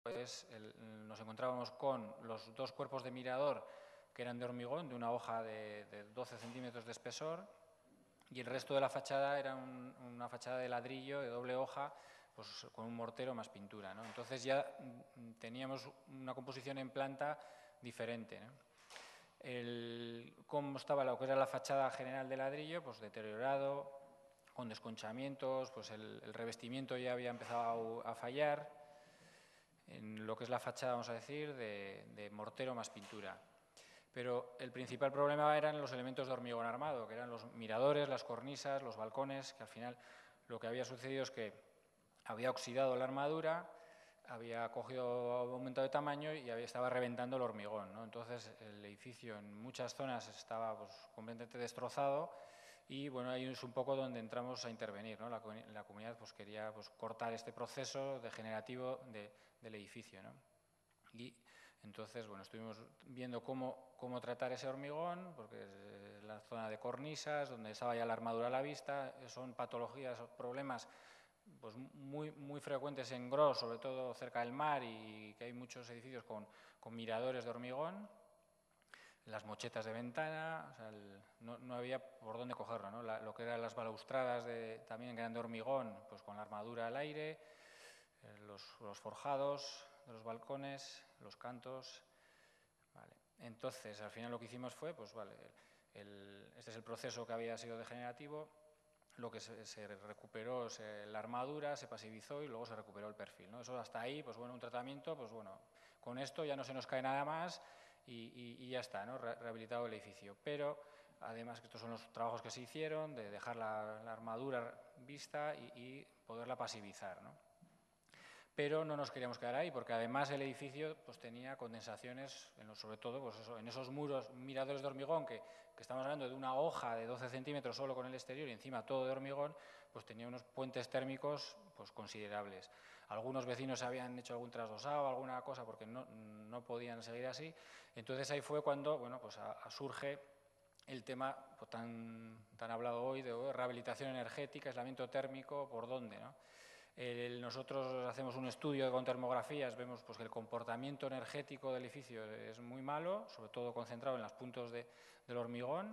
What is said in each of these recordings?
pues nos encontrábamos con los dos cuerpos de mirador que eran de hormigón, de una hoja de 12 centímetros de espesor, y el resto de la fachada era una fachada de ladrillo de doble hoja, pues con un mortero más pintura, ¿no? Entonces ya teníamos una composición en planta diferente, ¿no? Cómo estaba lo que era la fachada general de ladrillo, pues deteriorado, con desconchamientos, pues el revestimiento ya había empezado a fallar, en lo que es la fachada, vamos a decir, de mortero más pintura. Pero el principal problema eran los elementos de hormigón armado, que eran los miradores, las cornisas, los balcones, que al final lo que había sucedido es que había oxidado la armadura, había cogido aumento de tamaño y estaba reventando el hormigón, ¿no? Entonces el edificio en muchas zonas estaba pues, completamente destrozado y bueno, ahí es un poco donde entramos a intervenir, ¿no? La comunidad pues, quería pues, cortar este proceso degenerativo del edificio, ¿no? Y entonces, bueno, estuvimos viendo cómo tratar ese hormigón, porque es la zona de cornisas, donde estaba ya la armadura a la vista, son patologías, problemas pues muy frecuentes en Gros, sobre todo cerca del mar, y que hay muchos edificios con miradores de hormigón, las mochetas de ventana, o sea, no había por dónde cogerlo, ¿no? Lo que eran las balaustradas también que eran de hormigón, pues con la armadura al aire, los forjados de los balcones, los cantos. Vale. Entonces, al final lo que hicimos fue, pues vale, este es el proceso que había sido degenerativo, lo que se recuperó la armadura, se pasivizó y luego se recuperó el perfil, ¿no? Eso hasta ahí, pues bueno, un tratamiento, pues bueno, con esto ya no se nos cae nada más y ya está, ¿no? Rehabilitado el edificio. Pero además que estos son los trabajos que se hicieron, de dejar la armadura vista y poderla pasivizar, ¿no? Pero no nos queríamos quedar ahí, porque además el edificio pues, tenía condensaciones, sobre todo pues eso, en esos muros, miradores de hormigón, que estamos hablando de una hoja de 12 centímetros solo con el exterior y encima todo de hormigón, pues tenía unos puentes térmicos pues, considerables. Algunos vecinos habían hecho algún trasdosado, alguna cosa, porque no podían seguir así. Entonces ahí fue cuando bueno, pues, surge el tema pues, tan hablado hoy de rehabilitación energética, aislamiento térmico, ¿por dónde, no? Nosotros hacemos un estudio con termografías, vemos pues, que el comportamiento energético del edificio es muy malo, sobre todo concentrado en los puntos del hormigón,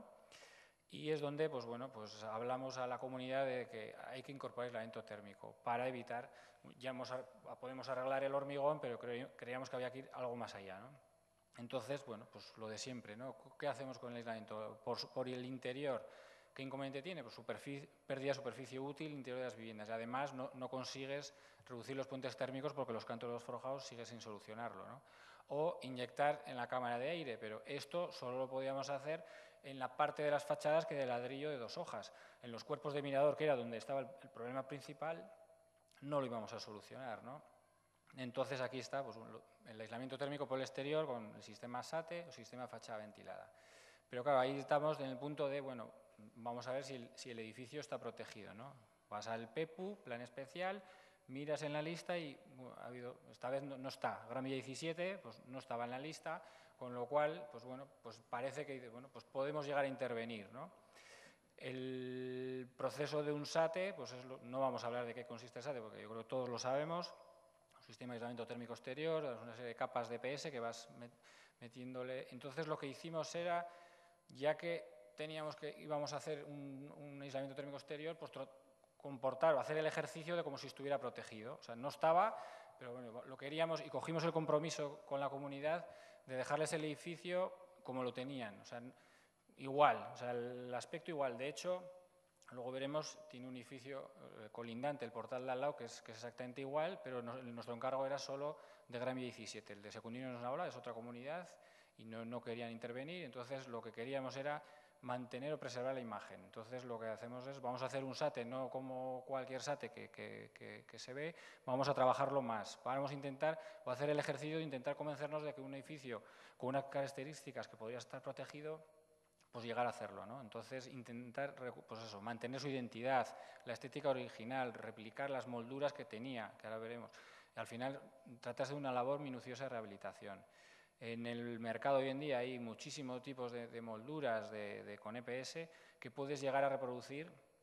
y es donde pues, bueno, pues, hablamos a la comunidad de que hay que incorporar aislamiento térmico para evitar, ya podemos arreglar el hormigón, pero creíamos que había que ir algo más allá, ¿no? Entonces, bueno, pues lo de siempre, ¿no? ¿Qué hacemos con el aislamiento? Por el interior, ¿qué inconveniente tiene? Pues pérdida de superficie útil interior de las viviendas. Y además no consigues reducir los puentes térmicos porque los cantos de los forjados sigues sin solucionarlo, ¿no? O inyectar en la cámara de aire, pero esto solo lo podíamos hacer en la parte de las fachadas que de ladrillo de 2 hojas. En los cuerpos de mirador, que era donde estaba el problema principal, no lo íbamos a solucionar, ¿no? Entonces aquí está pues, el aislamiento térmico por el exterior con el sistema SATE o sistema de fachada ventilada. Pero claro, ahí estamos en el punto de, bueno, vamos a ver si el edificio está protegido, ¿no? Vas al PEPU, plan especial, miras en la lista y bueno, esta vez no está. Gramilla 17 pues no estaba en la lista, con lo cual, pues bueno, pues parece que bueno, pues podemos llegar a intervenir, ¿no? El proceso de un SATE, pues no vamos a hablar de qué consiste el SATE, porque yo creo que todos lo sabemos. Un sistema de aislamiento térmico exterior, una serie de capas de PS que vas metiéndole. Entonces lo que hicimos era, ya que íbamos a hacer un aislamiento térmico exterior, pues comportar o hacer el ejercicio de como si estuviera protegido. O sea, no estaba, pero bueno, lo queríamos y cogimos el compromiso con la comunidad de dejarles el edificio como lo tenían. O sea, igual, o sea, el aspecto igual. De hecho, luego veremos, tiene un edificio colindante, el portal de al lado, que es exactamente igual, pero nuestro encargo era solo de Gramilla 17. El de Secundino nos habla, es otra comunidad y no querían intervenir, entonces lo que queríamos era mantener o preservar la imagen. Entonces lo que hacemos es, vamos a hacer un SATE, no como cualquier SATE que se ve, vamos a trabajarlo más. Vamos a intentar, o hacer el ejercicio de intentar convencernos de que un edificio con unas características que podría estar protegido, pues llegar a hacerlo, ¿no? Entonces, intentar pues eso, mantener su identidad, la estética original, replicar las molduras que tenía, que ahora veremos. Y al final, tratarse de una labor minuciosa de rehabilitación. En el mercado hoy en día hay muchísimos tipos de molduras con EPS que puedes llegar a reproducir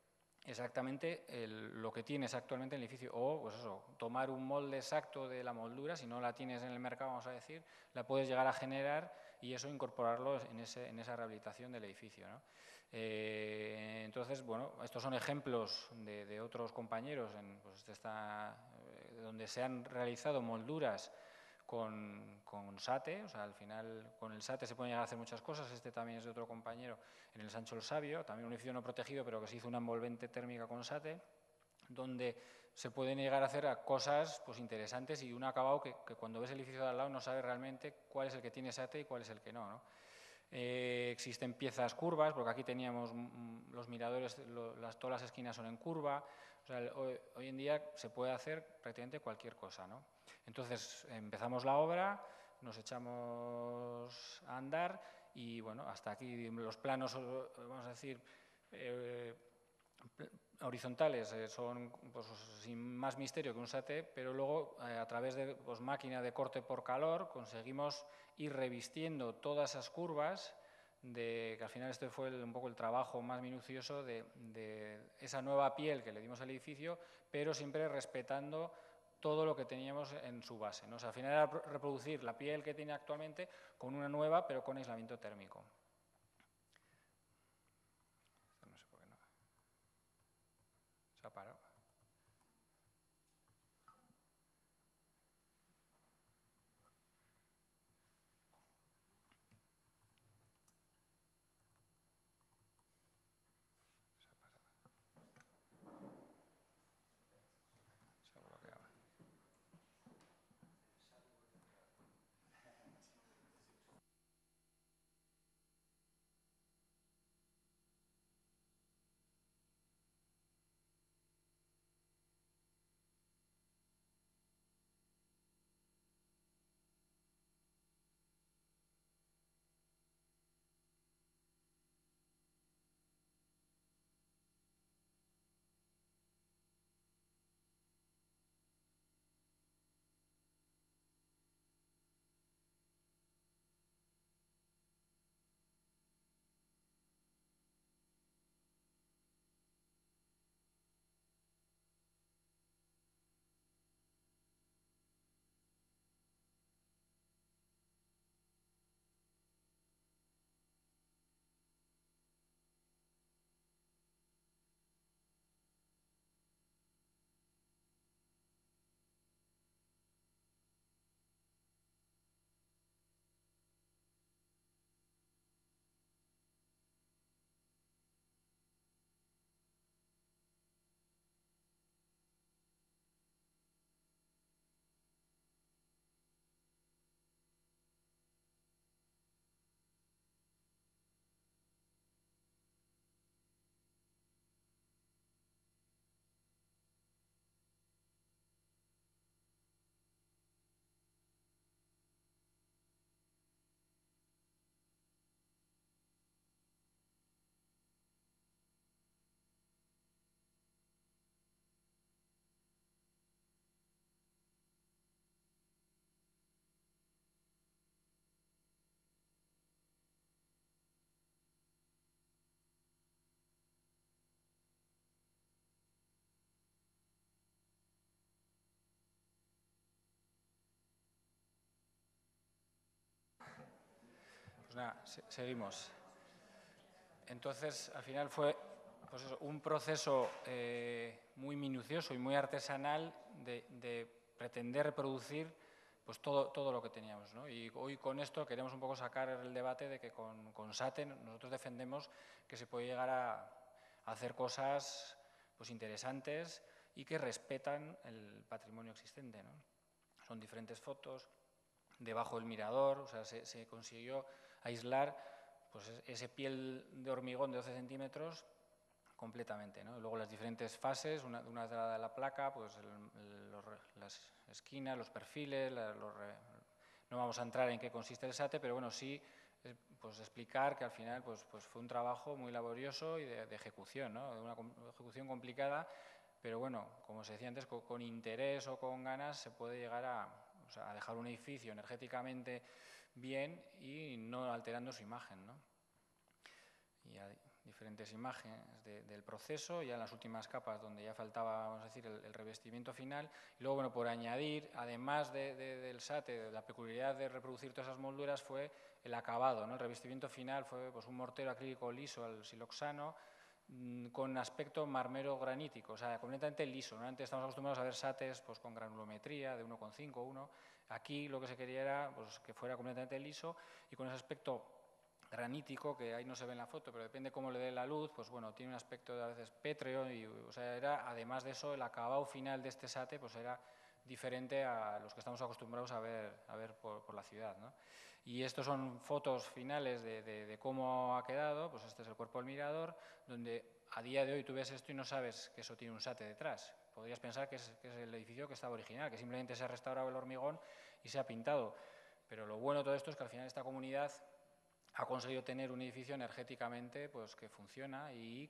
exactamente lo que tienes actualmente en el edificio, o pues eso, tomar un molde exacto de la moldura, si no la tienes en el mercado, vamos a decir, la puedes llegar a generar y eso incorporarlo en esa rehabilitación del edificio, ¿no? Entonces, bueno, estos son ejemplos de otros compañeros pues, donde se han realizado molduras con SATE, o sea, al final con el SATE se pueden llegar a hacer muchas cosas. Este también es de otro compañero en el Sancho el Sabio, también un edificio no protegido, pero que se hizo una envolvente térmica con SATE, donde se pueden llegar a hacer cosas pues, interesantes y un acabado que cuando ves el edificio de al lado no sabes realmente cuál es el que tiene SATE y cuál es el que no, ¿no? Existen piezas curvas, porque aquí teníamos los miradores, todas las esquinas son en curva. O sea, hoy en día se puede hacer prácticamente cualquier cosa, ¿no? Entonces empezamos la obra, nos echamos a andar y bueno, hasta aquí los planos, vamos a decir, horizontales son pues, sin más misterio que un SATE, pero luego a través de pues, máquina de corte por calor conseguimos ir revistiendo todas esas curvas, que al final este fue un poco el trabajo más minucioso de esa nueva piel que le dimos al edificio, pero siempre respetando todo lo que teníamos en su base, ¿no? O sea, al final era reproducir la piel que tiene actualmente con una nueva, pero con aislamiento térmico. No sé por qué no. Se ha parado. Pues nada, seguimos. Entonces, al final fue pues eso, un proceso muy minucioso y muy artesanal de pretender reproducir pues todo lo que teníamos, ¿no? Y hoy con esto queremos un poco sacar el debate de que con SATE nosotros defendemos que se puede llegar a hacer cosas pues, interesantes y que respetan el patrimonio existente, ¿no? Son diferentes fotos, debajo del mirador, o sea, se consiguió aislar pues, ese piel de hormigón de 12 centímetros completamente, ¿no? Luego las diferentes fases, una de la placa, pues las esquinas, los perfiles, no vamos a entrar en qué consiste el SATE, pero bueno, sí pues explicar que al final pues fue un trabajo muy laborioso y de ejecución, ¿no? De una ejecución complicada, pero bueno, como se decía antes, con interés o con ganas se puede llegar a dejar un edificio energéticamente bien y no alterando su imagen, ¿no? diferentes imágenes del proceso, ya en las últimas capas donde ya faltaba, vamos a decir, el revestimiento final. Y luego, bueno, por añadir, además del SATE, de la peculiaridad de reproducir todas esas molduras, fue el acabado, ¿no? El revestimiento final fue pues, un mortero acrílico liso al siloxano, con aspecto marmero granítico, o sea, completamente liso. Normalmente estamos acostumbrados a ver SATES pues, con granulometría de 1,5, 1. Aquí lo que se quería era pues, que fuera completamente liso y con ese aspecto granítico, que ahí no se ve en la foto, pero depende cómo le dé la luz, pues bueno, tiene un aspecto de a veces pétreo, y, o sea, era, además de eso, el acabado final de este SATE pues era diferente a los que estamos acostumbrados a ver por la ciudad, ¿no? Y estos son fotos finales de cómo ha quedado, pues este es el cuerpo del mirador, donde a día de hoy tú ves esto y no sabes que eso tiene un SATE detrás. Podrías pensar que es el edificio que estaba original, que simplemente se ha restaurado el hormigón y se ha pintado. Pero lo bueno de todo esto es que al final esta comunidad ha conseguido tener un edificio energéticamente pues, que funciona y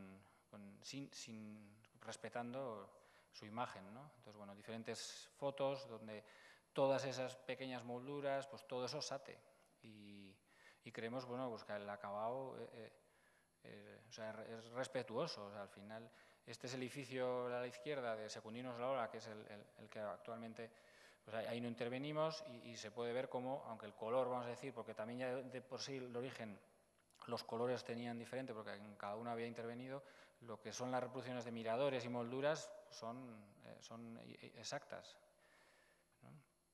respetando su imagen, ¿no? Entonces, bueno, diferentes fotos donde todas esas pequeñas molduras, pues todo eso SATE. Y creemos, bueno, pues que el acabado o sea, es respetuoso. O sea, al final, este es el edificio a la izquierda de Secundinos Laola, que es el que actualmente... Pues ahí no intervenimos y se puede ver cómo, aunque el color, vamos a decir, porque también ya de por sí el origen, los colores tenían diferente, porque en cada uno había intervenido, lo que son las reproducciones de miradores y molduras son exactas, ¿no?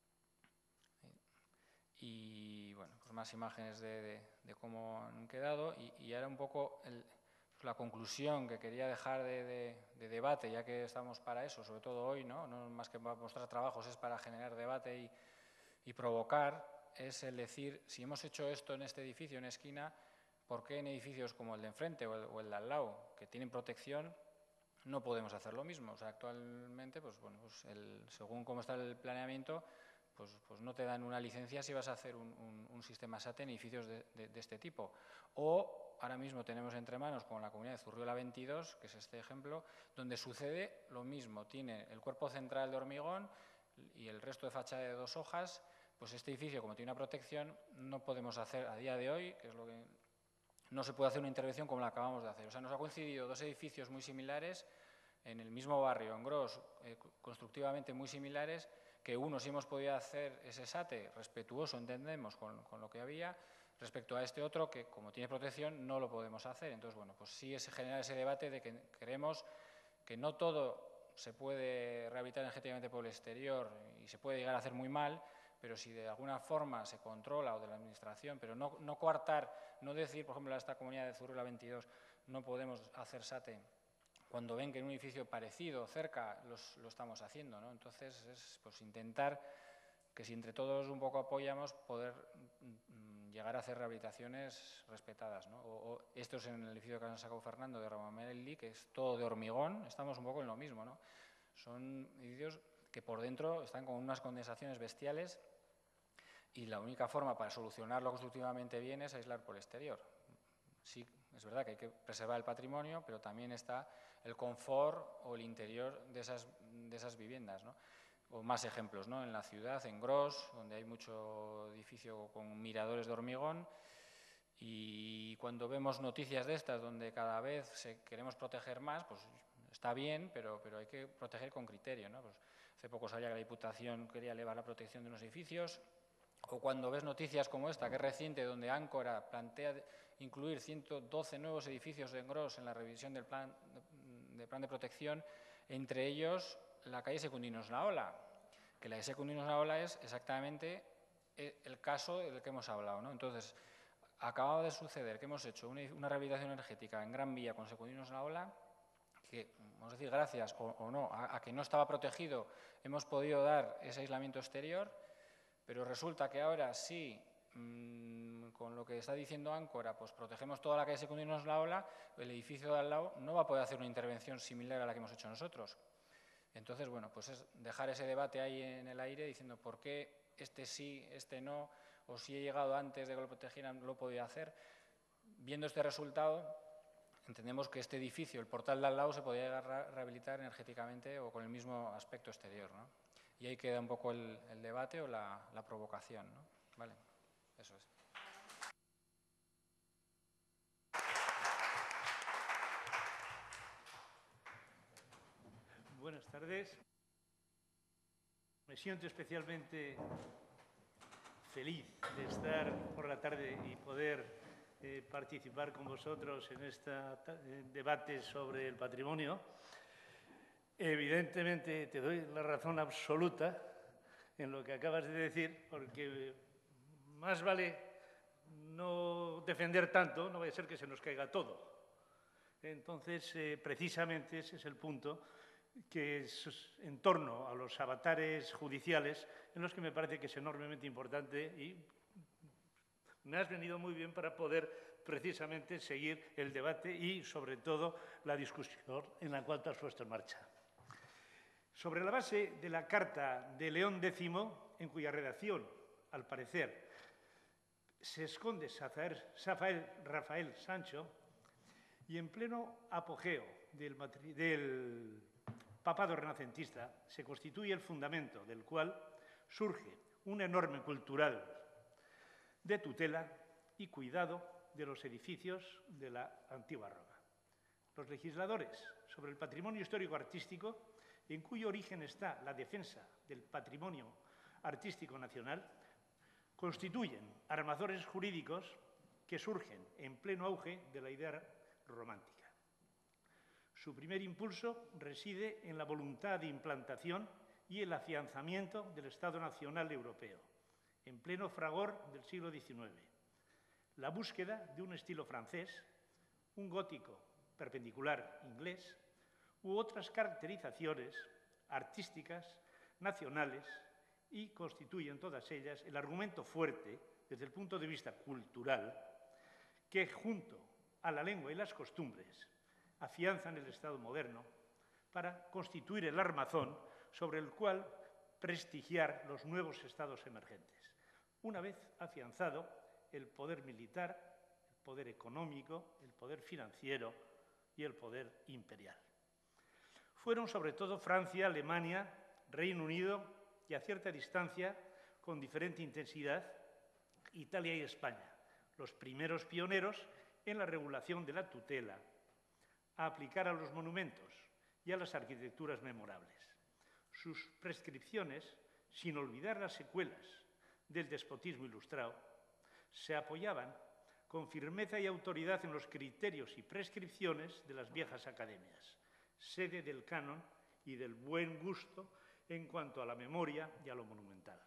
Y bueno, pues más imágenes de cómo han quedado y ahora un poco la conclusión que quería dejar de debate, ya que estamos para eso, sobre todo hoy, no más que para mostrar trabajos, es para generar debate y provocar, es el decir, si hemos hecho esto en este edificio, en esquina, ¿por qué en edificios como el de enfrente o el de al lado, que tienen protección, no podemos hacer lo mismo? O sea, actualmente, pues bueno, pues según cómo está el planeamiento, pues no te dan una licencia si vas a hacer un sistema SATE en edificios de este tipo. O ahora mismo tenemos entre manos con la comunidad de Zurriola 22, que es este ejemplo, donde sucede lo mismo. Tiene el cuerpo central de hormigón y el resto de fachada de 2 hojas. Pues este edificio, como tiene una protección, no podemos hacer a día de hoy, que es lo que no se puede hacer una intervención como la acabamos de hacer. O sea, nos ha coincidido 2 edificios muy similares en el mismo barrio, en Gros, constructivamente muy similares, que uno sí hemos podido hacer ese SATE respetuoso, entendemos, con lo que había, respecto a este otro que, como tiene protección, no lo podemos hacer. Entonces, bueno, pues sí se genera ese debate de que creemos que no todo se puede rehabilitar energéticamente por el exterior y se puede llegar a hacer muy mal, pero si de alguna forma se controla o de la administración, pero no coartar, no decir, por ejemplo, a esta comunidad de Zurriola 22 no podemos hacer SATE cuando ven que en un edificio parecido, cerca, lo estamos haciendo, ¿no? Entonces, es pues, intentar que si entre todos un poco apoyamos, poder llegar a hacer rehabilitaciones respetadas, ¿no? Esto es en el edificio que han sacado Fernando de Ramamelli, que es todo de hormigón, estamos un poco en lo mismo, ¿no? Son edificios que por dentro están con unas condensaciones bestiales y la única forma para solucionarlo constructivamente bien es aislar por el exterior. Sí, es verdad que hay que preservar el patrimonio, pero también está el confort o el interior de esas viviendas, ¿no? O más ejemplos, ¿no? En la ciudad, en Gros, donde hay mucho edificio con miradores de hormigón, y cuando vemos noticias de estas donde cada vez queremos proteger más, pues está bien, pero hay que proteger con criterio, ¿no? Pues hace poco salía que la Diputación quería elevar la protección de unos edificios, o cuando ves noticias como esta, que es reciente, donde Áncora plantea incluir 112 nuevos edificios en Gros en la revisión del plan de protección, entre ellos la calle Secundinos Laola, que la calle Secundinos Laola es exactamente el caso del que hemos hablado, ¿no? Entonces, acaba de suceder que hemos hecho una rehabilitación energética en Gran Vía con Secundinos Laola, que, vamos a decir, gracias o no, a que no estaba protegido, hemos podido dar ese aislamiento exterior, pero resulta que ahora sí, con lo que está diciendo Áncora, pues protegemos toda la calle Secundinos Laola, el edificio de al lado no va a poder hacer una intervención similar a la que hemos hecho nosotros. Entonces, bueno, pues es dejar ese debate ahí en el aire diciendo por qué este sí, este no, o si he llegado antes de que lo protegieran, lo podía hacer. Viendo este resultado, entendemos que este edificio, el portal de al lado, se podría llegar a rehabilitar energéticamente o con el mismo aspecto exterior, ¿no? Y ahí queda un poco el debate o la provocación, ¿no? Vale, eso es. buenas tardes. Me siento especialmente feliz de estar por la tarde y poder participar con vosotros en este debate sobre el patrimonio. Evidentemente, te doy la razón absoluta en lo que acabas de decir, porque más vale no defender tanto, no vaya a ser que se nos caiga todo. Entonces, precisamente ese es el punto, que es en torno a los avatares judiciales, en los que me parece que es enormemente importante y me has venido muy bien para poder precisamente seguir el debate y, sobre todo, la discusión en la cual te has puesto en marcha. Sobre la base de la Carta de León X, en cuya redacción, al parecer, se esconde Rafael Sancho, y en pleno apogeo del papado renacentista, se constituye el fundamento del cual surge un enorme cultural de tutela y cuidado de los edificios de la antigua Roma. Los legisladores sobre el patrimonio histórico-artístico, en cuyo origen está la defensa del patrimonio artístico nacional, constituyen armadores jurídicos que surgen en pleno auge de la idea romántica. Su primer impulso reside en la voluntad de implantación y el afianzamiento del Estado Nacional Europeo, en pleno fragor del siglo XIX. La búsqueda de un estilo francés, un gótico perpendicular inglés u otras caracterizaciones artísticas nacionales y constituyen todas ellas el argumento fuerte desde el punto de vista cultural que, junto a la lengua y las costumbres, afianzan el Estado moderno para constituir el armazón sobre el cual prestigiar los nuevos estados emergentes. Una vez afianzado el poder militar, el poder económico, el poder financiero y el poder imperial. Fueron sobre todo Francia, Alemania, Reino Unido y a cierta distancia, con diferente intensidad, Italia y España, los primeros pioneros en la regulación de la tutela, a aplicar a los monumentos y a las arquitecturas memorables. Sus prescripciones, sin olvidar las secuelas del despotismo ilustrado, se apoyaban con firmeza y autoridad en los criterios y prescripciones de las viejas academias, sede del canon y del buen gusto en cuanto a la memoria y a lo monumental.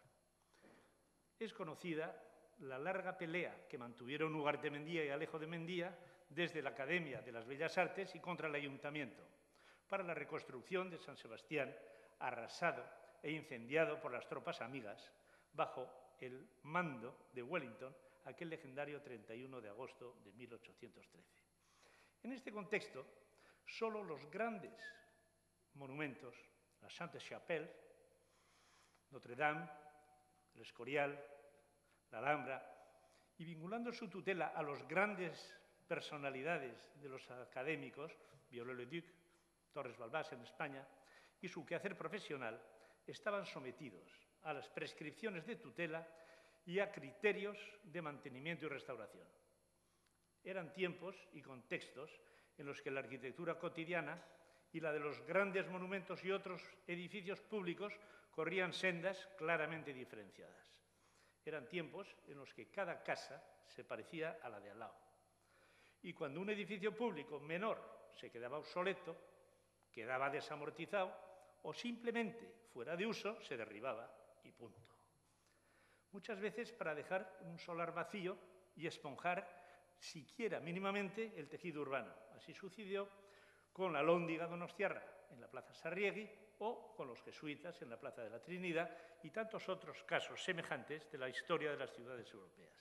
Es conocida la larga pelea que mantuvieron Ugarte de Mendía y Alejo de Mendía desde la Academia de las Bellas Artes y contra el Ayuntamiento, para la reconstrucción de San Sebastián, arrasado e incendiado por las tropas amigas, bajo el mando de Wellington, aquel legendario 31 de agosto de 1813. En este contexto, solo los grandes monumentos, la Sainte-Chapelle, Notre-Dame, el Escorial, la Alhambra, y vinculando su tutela a los grandes personalidades de los académicos, Viollet-le-Duc, Torres Balbás en España, y su quehacer profesional, estaban sometidos a las prescripciones de tutela y a criterios de mantenimiento y restauración. Eran tiempos y contextos en los que la arquitectura cotidiana y la de los grandes monumentos y otros edificios públicos corrían sendas claramente diferenciadas. Eran tiempos en los que cada casa se parecía a la de al lado. Y cuando un edificio público menor se quedaba obsoleto, quedaba desamortizado o simplemente fuera de uso, se derribaba y punto. Muchas veces para dejar un solar vacío y esponjar siquiera mínimamente el tejido urbano. Así sucedió con la Lóndiga donostiarra en la Plaza Sarriegui o con los jesuitas en la Plaza de la Trinidad y tantos otros casos semejantes de la historia de las ciudades europeas.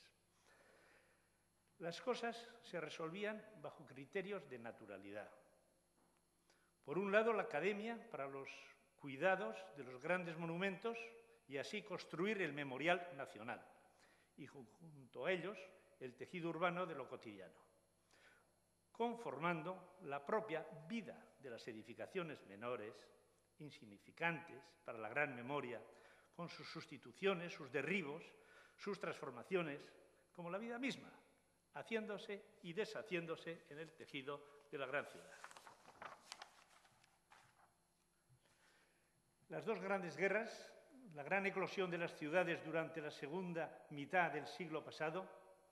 Las cosas se resolvían bajo criterios de naturalidad. Por un lado, la Academia para los cuidados de los grandes monumentos y así construir el memorial nacional y junto a ellos el tejido urbano de lo cotidiano, conformando la propia vida de las edificaciones menores, insignificantes para la gran memoria, con sus sustituciones, sus derribos, sus transformaciones, como la vida misma, haciéndose y deshaciéndose en el tejido de la gran ciudad. Las dos grandes guerras, la gran eclosión de las ciudades durante la segunda mitad del siglo pasado,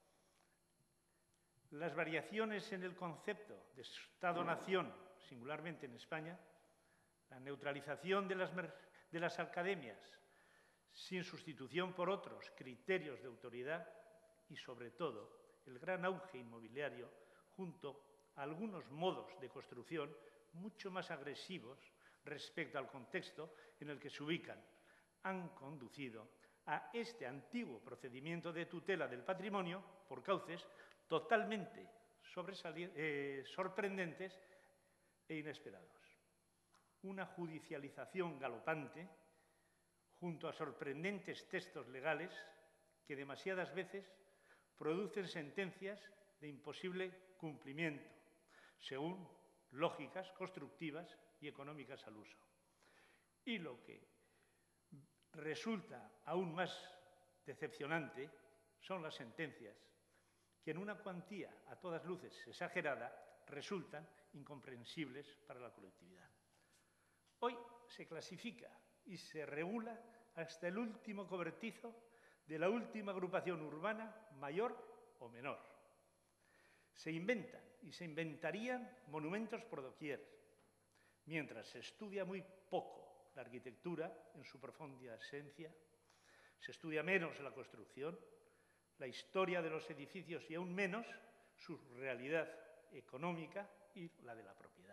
las variaciones en el concepto de Estado-nación, singularmente en España, la neutralización de las academias sin sustitución por otros criterios de autoridad y, sobre todo, el gran auge inmobiliario junto a algunos modos de construcción mucho más agresivos respecto al contexto en el que se ubican, han conducido a este antiguo procedimiento de tutela del patrimonio por cauces totalmente sorprendentes e inesperados. Una judicialización galopante junto a sorprendentes textos legales que demasiadas veces producen sentencias de imposible cumplimiento, según lógicas constructivas y económicas al uso. Y lo que resulta aún más decepcionante son las sentencias que en una cuantía a todas luces exagerada resultan incomprensibles para la colectividad. Hoy se clasifica y se regula hasta el último cobertizo de la última agrupación urbana, mayor o menor. Se inventan y se inventarían monumentos por doquier, mientras se estudia muy poco la arquitectura en su profunda esencia, se estudia menos la construcción, la historia de los edificios y aún menos su realidad económica y la de la propiedad.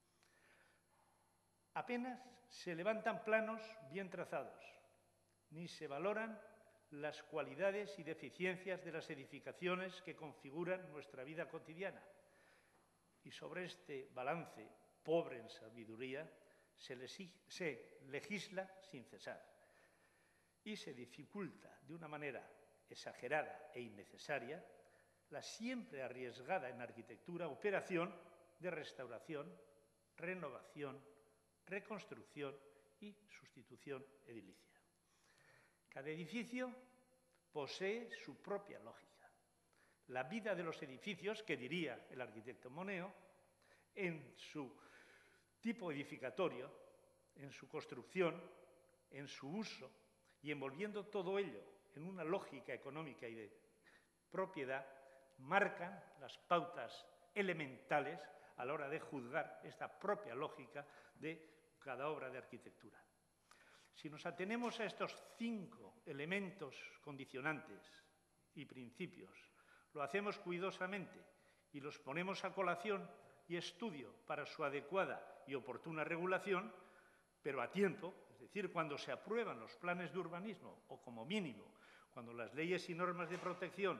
Apenas se levantan planos bien trazados, ni se valoran las cualidades y deficiencias de las edificaciones que configuran nuestra vida cotidiana. Y sobre este balance, pobre en sabiduría, se legisla sin cesar y se dificulta de una manera exagerada e innecesaria la siempre arriesgada en arquitectura operación de restauración, renovación, reconstrucción y sustitución edilicia. Cada edificio posee su propia lógica. La vida de los edificios, que diría el arquitecto Moneo, en su tipo edificatorio, en su construcción, en su uso y envolviendo todo ello en una lógica económica y de propiedad, marcan las pautas elementales a la hora de juzgar esta propia lógica de cada obra de arquitectura. Si nos atenemos a estos 5 elementos condicionantes y principios, lo hacemos cuidadosamente y los ponemos a colación y estudio para su adecuada y oportuna regulación, pero a tiempo, es decir, cuando se aprueban los planes de urbanismo o, como mínimo, cuando las leyes y normas de protección,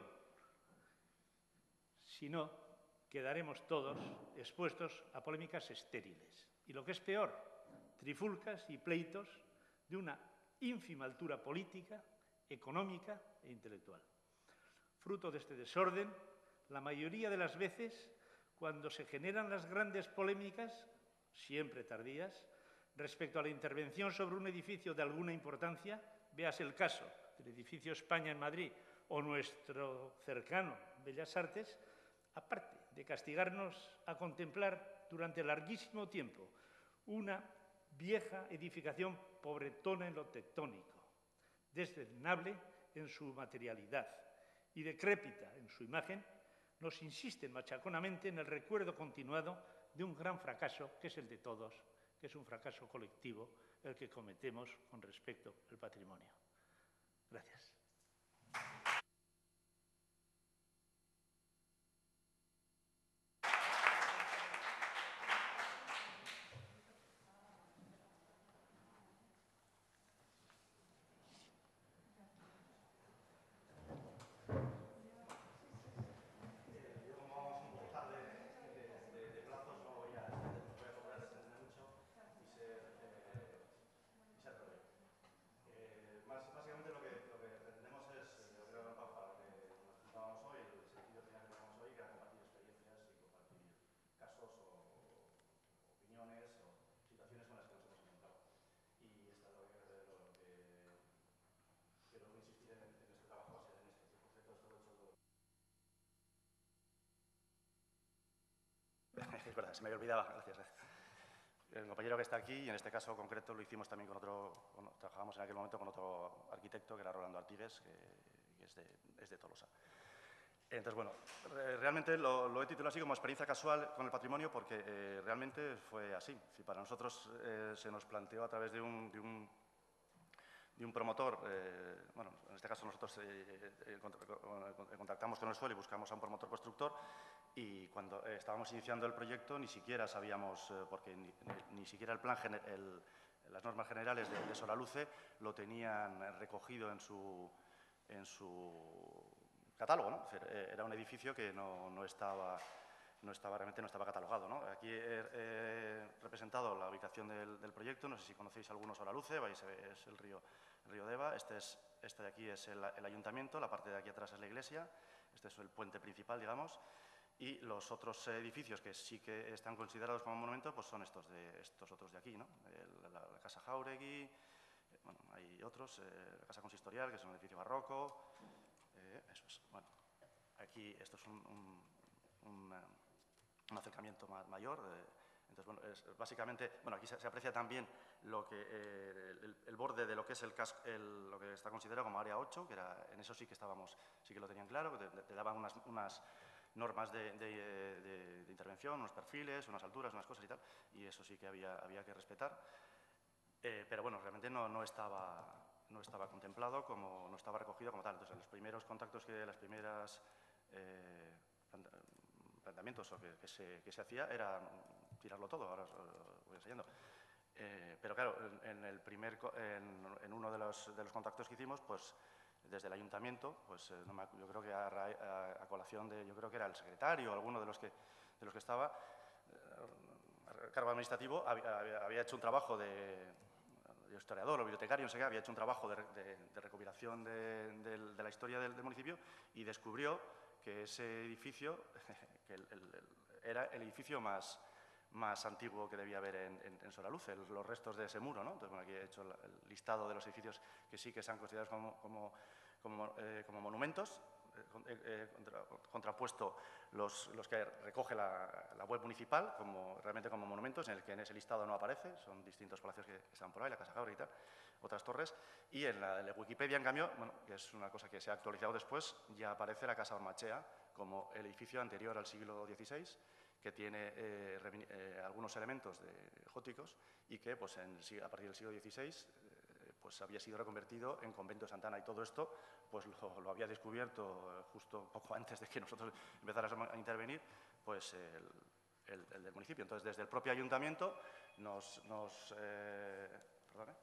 si no, quedaremos todos expuestos a polémicas estériles. Y lo que es peor, trifulcas y pleitos de una ínfima altura política, económica e intelectual. Fruto de este desorden, la mayoría de las veces, cuando se generan las grandes polémicas, siempre tardías, respecto a la intervención sobre un edificio de alguna importancia, véase el caso del edificio España en Madrid o nuestro cercano Bellas Artes, aparte de castigarnos a contemplar durante larguísimo tiempo una vieja edificación pobretona en lo tectónico, desdeñable en su materialidad y decrépita en su imagen, nos insisten machaconamente en el recuerdo continuado de un gran fracaso que es el de todos, que es un fracaso colectivo el que cometemos con respecto al patrimonio. Gracias. Es verdad, se me había olvidado. Gracias. el compañero que está aquí, y en este caso concreto lo hicimos también trabajamos en aquel momento con otro arquitecto, que era Rolando Artigues, que es de Tolosa. Entonces, bueno, realmente lo he titulado así como experiencia casual con el patrimonio porque realmente fue así. Si para nosotros se nos planteó a través de un promotor, bueno, en este caso nosotros contactamos con el suelo y buscamos a un promotor constructor, y cuando estábamos iniciando el proyecto ni siquiera sabíamos, porque ni siquiera el plan las normas generales de Solaluce lo tenían recogido en su catálogo, ¿no? Es decir, era un edificio que realmente no estaba catalogado, ¿no? Aquí he representado la ubicación del proyecto. No sé si conocéis algunos Solaluce, es el río Deva. Este de aquí es el ayuntamiento, la parte de aquí atrás es la iglesia, este es el puente principal, digamos, y los otros edificios que sí que están considerados como monumentos pues son estos otros de aquí, ¿no? La Casa Jáuregui, bueno, hay otros, la Casa Consistorial, que es un edificio barroco, eso es, bueno, aquí esto es un acercamiento mayor. Entonces, bueno, básicamente, bueno, aquí se aprecia también el borde de lo que es lo que está considerado como área 8, que en eso sí que lo tenían claro, que te daban unas normas de intervención, unos perfiles, unas alturas, unas cosas y tal, y eso sí que había que respetar. Pero bueno, realmente no estaba contemplado, no estaba recogido como tal. Entonces, los primeros contactos, las primeras planteamientos que se hacía era tirarlo todo. Ahora os voy enseñando. Pero claro, en uno de los contactos que hicimos, pues desde el ayuntamiento, pues yo creo que a colación yo creo que era el secretario o alguno de los que estaba a cargo administrativo, había hecho un trabajo de historiador o bibliotecario, no sé qué, había hecho un trabajo de recopilación de la historia del municipio, y descubrió que ese edificio que era el edificio más antiguo que debía haber en Solaluce, los restos de ese muro, ¿no? Entonces, bueno, aquí he hecho el listado de los edificios que sí que se han considerado como monumentos, contrapuesto los que recoge la web municipal realmente como monumentos, en ese listado no aparece, son distintos palacios que están por ahí, la Casa Jáuregui y tal, otras torres, y en la Wikipedia, en cambio, bueno, que es una cosa que se ha actualizado después, ya aparece la Casa Ormachea como el edificio anterior al siglo XVI, que tiene algunos elementos góticos y que pues, a partir del siglo XVI pues, había sido reconvertido en convento de Santa Ana, y todo esto pues, lo había descubierto justo poco antes de que nosotros empezáramos a intervenir, pues el del municipio. Entonces, desde el propio ayuntamiento perdone.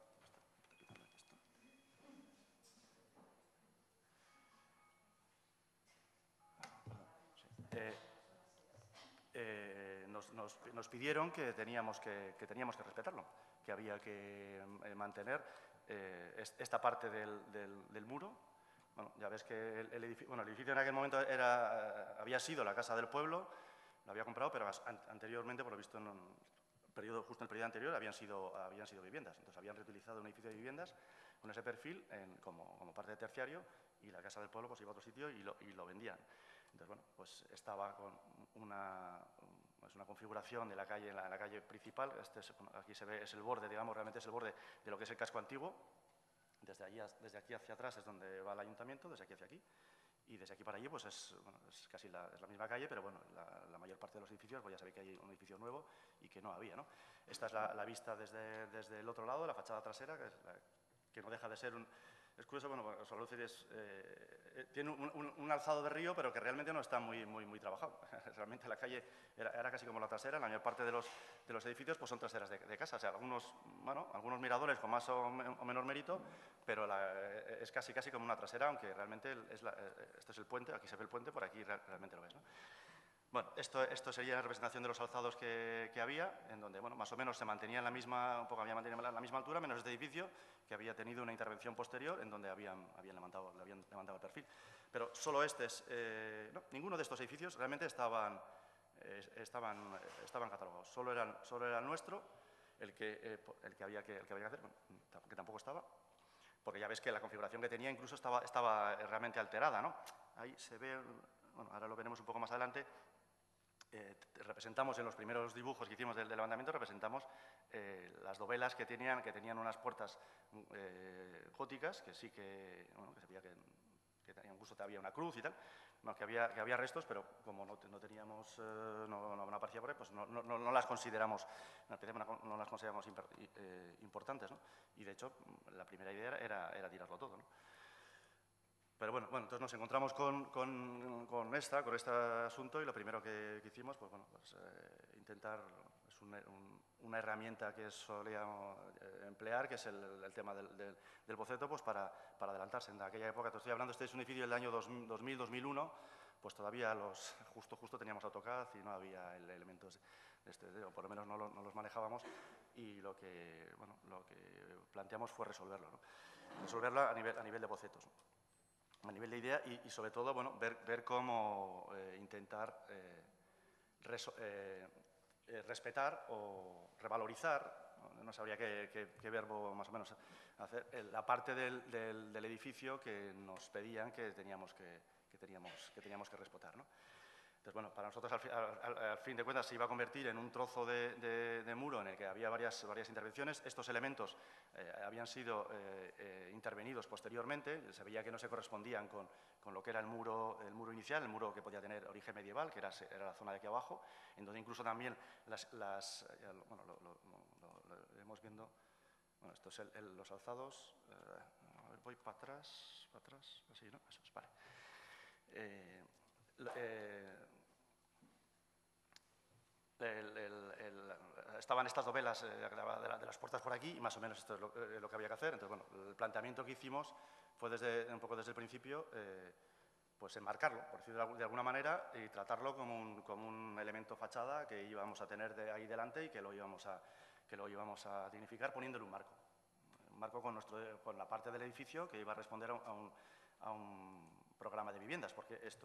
Nos pidieron que teníamos que respetarlo, que había que mantener esta parte del muro. Bueno, ya ves que el edificio en aquel momento había sido la Casa del Pueblo, lo había comprado, pero anteriormente, por lo visto, justo en el periodo anterior, habían sido viviendas. Entonces, habían reutilizado un edificio de viviendas con ese perfil como parte de terciario, y la Casa del Pueblo pues iba a otro sitio y lo vendían. Entonces, bueno, pues estaba con una configuración de la calle, en la calle principal. Aquí se ve, es el borde, digamos, realmente es el borde de lo que es el casco antiguo. Desde aquí hacia atrás es donde va el ayuntamiento, desde aquí hacia aquí. Y desde aquí para allí pues es casi la misma calle, pero bueno, la mayor parte de los edificios, pues ya sabéis que hay un edificio nuevo y que no había, ¿no? Esta es la vista desde el otro lado, la fachada trasera, que no deja de ser es curioso, bueno, Solaluce tiene un alzado de río, pero que realmente no está muy trabajado. Realmente la calle era casi como la trasera. La mayor parte de los edificios pues son traseras de casa. O sea, algunos miradores con más o menor mérito, pero es casi como una trasera, aunque realmente este es el puente, aquí se ve el puente, por aquí realmente lo ves, ¿no? Bueno, esto sería la representación de los alzados que había, en donde, bueno, más o menos se mantenía había mantenido la misma altura, menos este edificio, que había tenido una intervención posterior, en donde le habían levantado el perfil. Pero solo ninguno de estos edificios realmente estaban catalogados. Solo era el nuestro, el que había que hacer, que tampoco estaba, porque ya ves que la configuración que tenía incluso estaba realmente alterada, ¿no? Ahí se ve, bueno, ahora lo veremos un poco más adelante. Representamos en los primeros dibujos que hicimos del levantamiento, representamos las dovelas que tenían unas puertas góticas, que sí que, bueno, que se veía que tenían gusto, había una cruz y tal, no, que había restos, pero como no teníamos, no aparecía por ahí, pues no las consideramos, no las consideramos importantes, ¿no? Y de hecho, la primera idea era tirarlo todo, ¿no? Pero bueno, entonces nos encontramos con este asunto, y lo primero que hicimos, pues bueno, pues intentar, es una herramienta que solíamos emplear, que es el tema del boceto, pues para adelantarse. En aquella época, te estoy hablando, este es un edificio del año 2000-2001, pues todavía justo teníamos AutoCAD y no había elementos o por lo menos no los manejábamos, y lo que planteamos fue resolverlo, ¿no? Resolverlo a nivel de bocetos, ¿no? A nivel de idea, y sobre todo, bueno, ver cómo intentar respetar o revalorizar, no sabría qué verbo más o menos hacer, la parte del edificio que nos pedían que teníamos que respetar, ¿no? Entonces, bueno, para nosotros, al fin de cuentas, se iba a convertir en un trozo de muro en el que había varias intervenciones. Estos elementos habían sido intervenidos posteriormente. Se veía que no se correspondían con lo que era el muro inicial, el muro que podía tener origen medieval, que era la zona de aquí abajo, en donde incluso también lo iremos viendo. Bueno, estos son los alzados. A ver, voy para atrás, así, ¿no? Eso es, vale. Estaban estas dovelas de las puertas por aquí, y más o menos esto es lo que había que hacer. Entonces, bueno, el planteamiento que hicimos fue un poco desde el principio, pues enmarcarlo, por decirlo de alguna manera, y tratarlo como un elemento fachada que íbamos a tener ahí delante, y que lo íbamos a dignificar poniéndole un marco. Un marco con la parte del edificio que iba a responder a un programa de viviendas, porque esto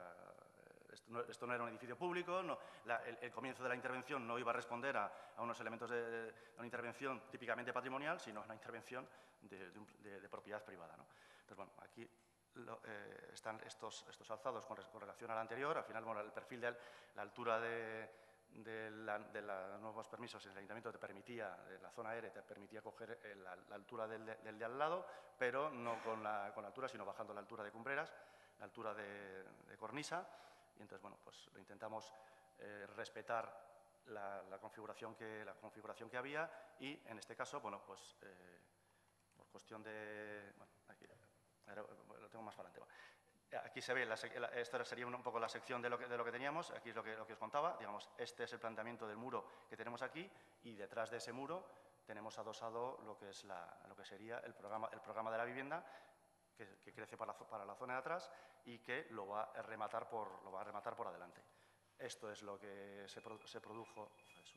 no era un edificio público, el comienzo de la intervención no iba a responder a unos elementos de una intervención típicamente patrimonial, sino a una intervención de propiedad privada, ¿no? Entonces, bueno, aquí están estos alzados con relación al anterior. Al final, bueno, el perfil de la altura de los nuevos permisos en el ayuntamiento te permitía, la zona ERE te permitía coger la altura del de al lado, pero no con la altura, sino bajando la altura de cumbreras, la altura de cornisa. Y entonces, bueno, pues lo intentamos respetar la configuración que había, y en este caso, bueno, pues por cuestión de... Bueno, aquí lo tengo más para adelante. Aquí se ve, esta sería un poco la sección de lo que teníamos. Aquí es lo que os contaba. Digamos, este es el planteamiento del muro que tenemos aquí, y detrás de ese muro tenemos adosado lo que sería el programa de la vivienda, que crece para la zona de atrás, y que lo va a rematar por adelante. Esto es lo que se produjo,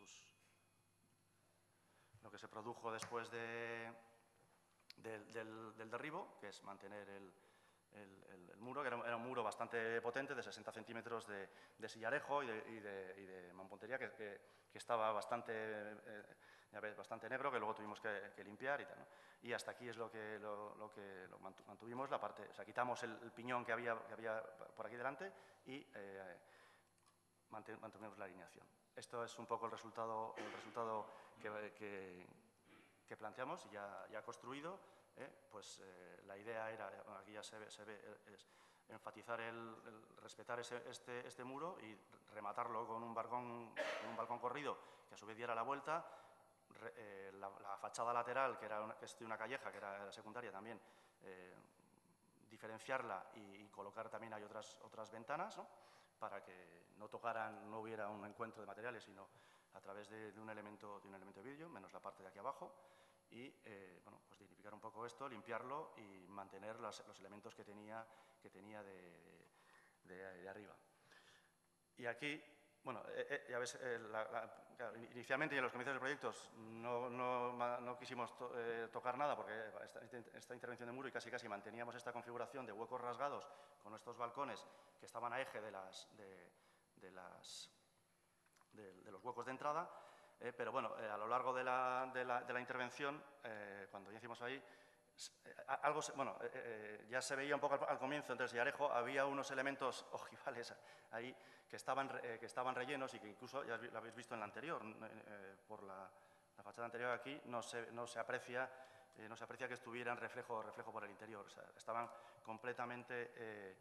lo que se produjo después del derribo, que es mantener el muro, que era un muro bastante potente, de 60 centímetros de sillarejo y de mampontería, que estaba bastante negro, que luego tuvimos que limpiar y tal, ¿no? Y hasta aquí es lo que mantuvimos, la parte, o sea, quitamos el piñón que había por aquí delante, y mantuvimos la alineación. Esto es un poco el resultado que planteamos, ya construido. Pues la idea era, aquí ya se ve, es enfatizar respetar este muro, y rematarlo con un balcón corrido, que a su vez diera la vuelta. La fachada lateral, que es de una calleja, que era la secundaria también, diferenciarla y colocar también hay otras ventanas, ¿no? Para que no hubiera un encuentro de materiales, sino a través de un elemento de vidrio, menos la parte de aquí abajo. Y bueno, pues dignificar un poco esto, limpiarlo y mantener los elementos que tenía de arriba. Y aquí, bueno, ya ves, claro, inicialmente, en los comienzos del proyecto no quisimos tocar nada, porque esta intervención de muro, y casi manteníamos esta configuración de huecos rasgados con estos balcones que estaban a eje de los huecos de entrada. Pero bueno, a lo largo de la intervención, cuando ya hicimos ahí, ya se veía un poco al comienzo, entre el sillarejo había unos elementos ojivales ahí que estaban rellenos, y que incluso ya lo habéis visto en la anterior, por La fachada anterior aquí no se aprecia que estuvieran reflejo por el interior. O sea, estaban completamente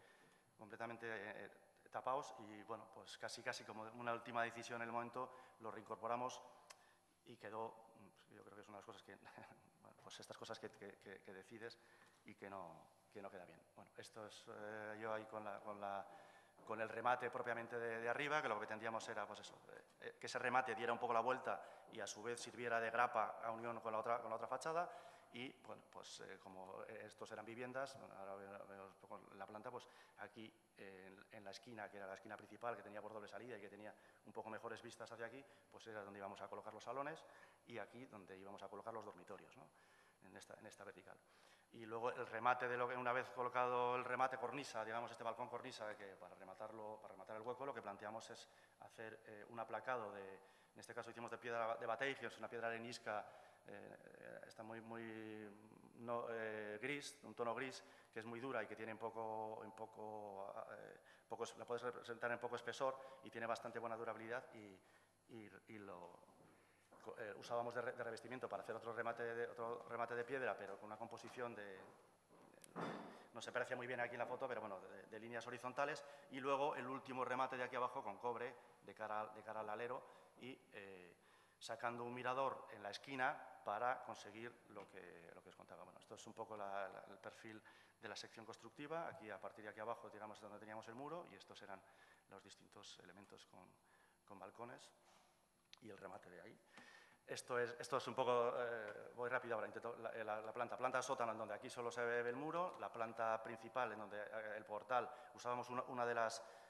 tapados y, bueno, pues casi como una última decisión en el momento lo reincorporamos y quedó, yo creo que es una de las cosas que, bueno, pues estas cosas que decides y que no queda bien. Bueno, esto es yo ahí con el remate propiamente de arriba, que lo que tendríamos era, pues eso, que ese remate diera un poco la vuelta y a su vez sirviera de grapa a unión con la otra fachada. Y, bueno, pues como estos eran viviendas, bueno, ahora vemos un poco la planta, pues aquí en la esquina, que era la esquina principal, que tenía por doble salida y que tenía un poco mejores vistas hacia aquí, pues era donde íbamos a colocar los salones y aquí donde íbamos a colocar los dormitorios, ¿no? en esta vertical. Y luego el remate de lo que, una vez colocado el remate cornisa, digamos este balcón cornisa, que para rematar el hueco, lo que planteamos es hacer un aplacado en este caso hicimos de piedra de batey, que es una piedra arenisca, está muy gris, un tono gris, que es muy dura y que tiene la puedes representar en poco espesor y tiene bastante buena durabilidad y lo usábamos de revestimiento para hacer otro remate de piedra, pero con una composición no se aprecia muy bien aquí en la foto, pero bueno, de líneas horizontales, y luego el último remate de aquí abajo con cobre de cara al alero y sacando un mirador en la esquina para conseguir lo que os contaba. Bueno, esto es un poco el perfil de la sección constructiva. Aquí, a partir de aquí abajo, digamos, es donde teníamos el muro y estos eran los distintos elementos con balcones y el remate de ahí. Esto es un poco, voy rápido ahora, intento la planta sótano, en donde aquí solo se ve el muro, la planta principal, en donde el portal, usábamos una de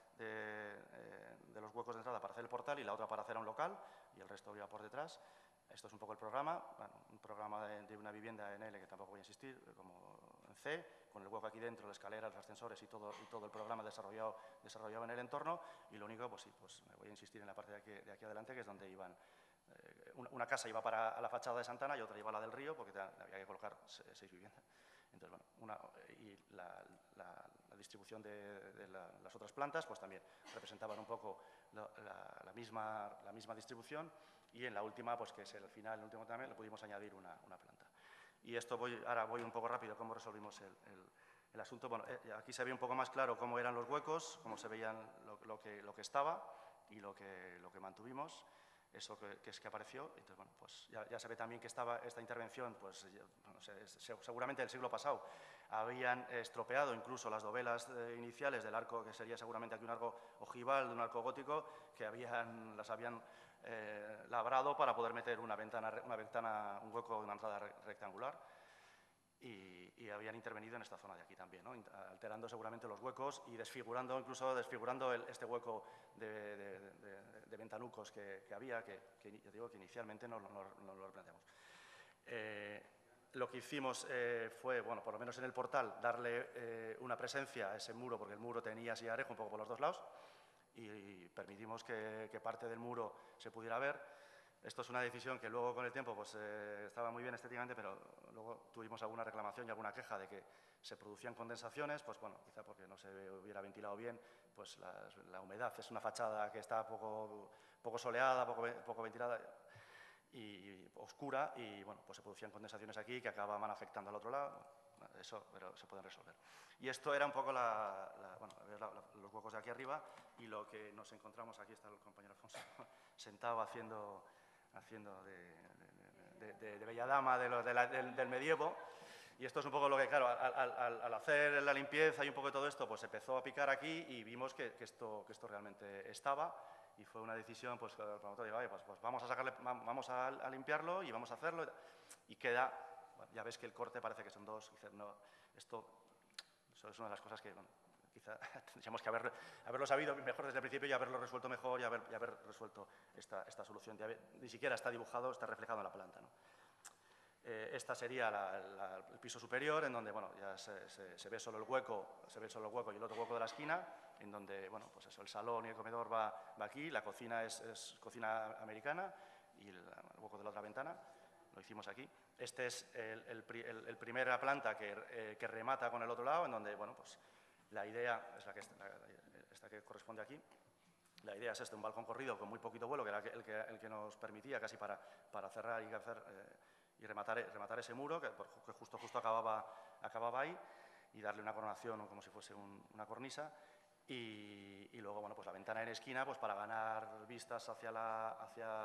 los huecos de entrada para hacer el portal y la otra para hacer un local, y el resto iba por detrás. Esto es un poco el programa, bueno, un programa de una vivienda en L, que tampoco voy a insistir, como en C, con el hueco aquí dentro, la escalera, los ascensores y todo el programa desarrollado en el entorno, y lo único, pues sí, pues me voy a insistir en la parte de aquí adelante, que es donde iban. Una casa iba para la fachada de Santana y otra iba a la del Río, porque había que colocar 6 viviendas. Entonces, bueno, y la distribución de las otras plantas, pues también representaban un poco la misma distribución, y en la última, pues que es el final, el último también, le pudimos añadir una planta. Y esto ahora voy un poco rápido cómo resolvimos el asunto. Bueno, aquí se ve un poco más claro cómo eran los huecos, cómo se veían lo que estaba y lo que mantuvimos. Eso que apareció. Entonces, bueno, pues ya se ve también que esta intervención, pues no sé, seguramente del siglo pasado, habían estropeado incluso las dovelas iniciales del arco, que sería seguramente aquí un arco ojival, de un arco gótico, que las habían labrado para poder meter un hueco de una entrada rectangular. Y habían intervenido en esta zona de aquí también, ¿no? Alterando seguramente los huecos y desfigurando este hueco de ventanucos que había, que ya digo que inicialmente no lo planteamos. Lo que hicimos fue, bueno, por lo menos en el portal, darle una presencia a ese muro, porque el muro tenía sillarejo un poco por los dos lados, y permitimos que parte del muro se pudiera ver. Esto es una decisión que luego con el tiempo pues, estaba muy bien estéticamente, pero luego tuvimos alguna reclamación y alguna queja de que se producían condensaciones, pues bueno, quizá porque no se hubiera ventilado bien, pues la humedad. Es una fachada que está poco soleada, poco ventilada y oscura, y bueno, pues se producían condensaciones aquí que acababan afectando al otro lado. Eso, pero se pueden resolver. Y esto era un poco los huecos de aquí arriba, y lo que nos encontramos, aquí está el compañero Alfonso, sentado haciendo de bella dama del medievo. Y esto es un poco lo que, claro, al hacer la limpieza y un poco de todo esto, pues empezó a picar aquí y vimos que esto realmente estaba, y fue una decisión, pues el promotor dijo, pues vamos a limpiarlo y vamos a hacerlo, y queda, bueno, ya ves que el corte parece que son dos, y dices, no, eso es una de las cosas que, bueno, quizá tendríamos que haberlo sabido mejor desde el principio y haberlo resuelto mejor y haber resuelto esta solución. Ni siquiera está dibujado, está reflejado en la planta, ¿no? Esta sería el piso superior, en donde, bueno, ya se ve solo el hueco, y el otro hueco de la esquina, en donde, bueno, pues eso, el salón y el comedor va aquí, la cocina es cocina americana, y el hueco de la otra ventana lo hicimos aquí. Este es el primera planta que remata con el otro lado, en donde, bueno, pues la idea es esta que corresponde aquí. La idea es un balcón corrido con muy poquito vuelo, que era el que nos permitía casi para cerrar y rematar ese muro, que justo acababa ahí, y darle una coronación como si fuese una cornisa. Y luego, bueno, pues la ventana en esquina, pues para ganar vistas hacia la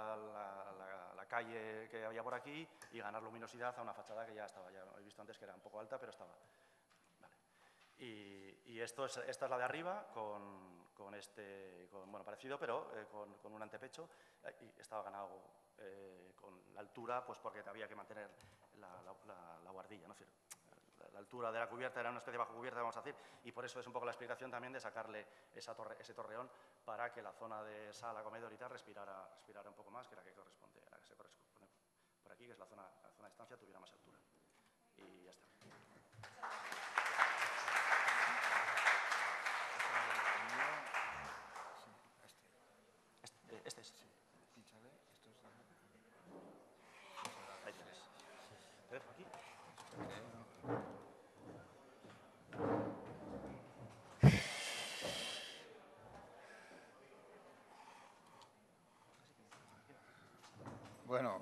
calle que había por aquí y ganar luminosidad a una fachada que ya estaba, ya he visto antes que era un poco alta, pero estaba. Vale. Y esta es la de arriba, bueno, parecido, pero con un antepecho, y estaba ganado con la altura, pues porque había que mantener la guardilla, ¿no? Es decir, la altura de la cubierta era una especie de bajo cubierta, vamos a decir, y por eso es un poco la explicación también de sacarle ese torreón para que la zona de sala, comedor y tal respirara un poco más, que era la que corresponde, por aquí, que es la zona de estancia, tuviera más altura. Y ya está. Este es. Ahí tienes. ¿Ves aquí? Bueno,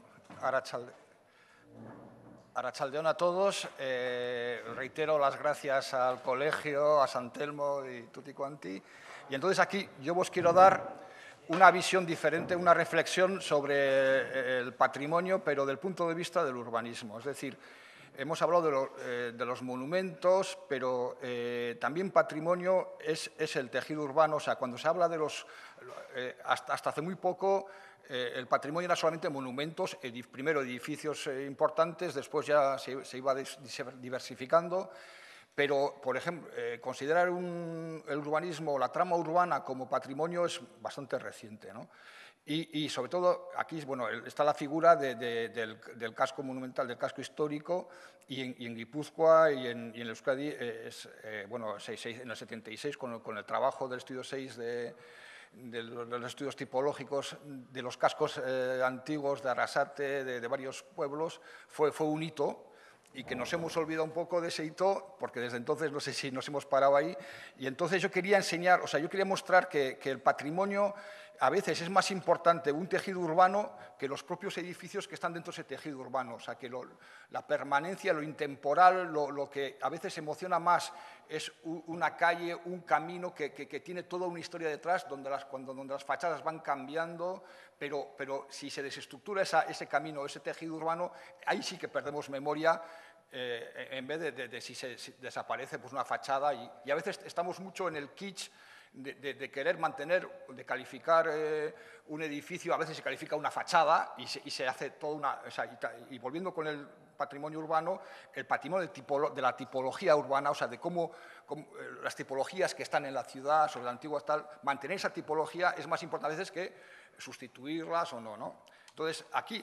arratsaldeon a todos. Reitero las gracias al colegio, a San Telmo y tutti quanti. Y entonces aquí yo os quiero dar una visión diferente, una reflexión sobre el patrimonio, pero del punto de vista del urbanismo. Es decir, hemos hablado de los monumentos, pero también patrimonio es el tejido urbano. O sea, cuando se habla de los... hasta hace muy poco, el patrimonio era solamente monumentos, primero edificios importantes, después ya se iba diversificando. Pero, por ejemplo, considerar el urbanismo, la trama urbana como patrimonio es bastante reciente, ¿no? Y sobre todo, aquí bueno, está la figura del casco monumental, del casco histórico, y en Guipúzcoa y en Euskadi, bueno, en el 76, con el trabajo del estudio 6 de los estudios tipológicos de los cascos antiguos de Arrasate, de varios pueblos, fue un hito, y que nos hemos olvidado un poco de ese hito, porque desde entonces no sé si nos hemos parado ahí. Y entonces yo quería enseñar, o sea, yo quería mostrar que el patrimonio a veces es más importante un tejido urbano que los propios edificios que están dentro de ese tejido urbano. O sea, que la permanencia, lo intemporal, lo que a veces emociona más es una calle, un camino que tiene toda una historia detrás, donde las fachadas van cambiando, pero si se desestructura ese camino, ese tejido urbano, ahí sí que perdemos memoria. En vez de si desaparece pues una fachada, y a veces estamos mucho en el kitsch de querer mantener, de calificar un edificio, a veces se califica una fachada y se hace toda una... O sea, y volviendo con el patrimonio urbano, el patrimonio de la tipología urbana, o sea, de cómo las tipologías que están en la ciudad, sobre la antigua tal, mantener esa tipología es más importante a veces que sustituirlas o no, ¿no? Entonces, aquí,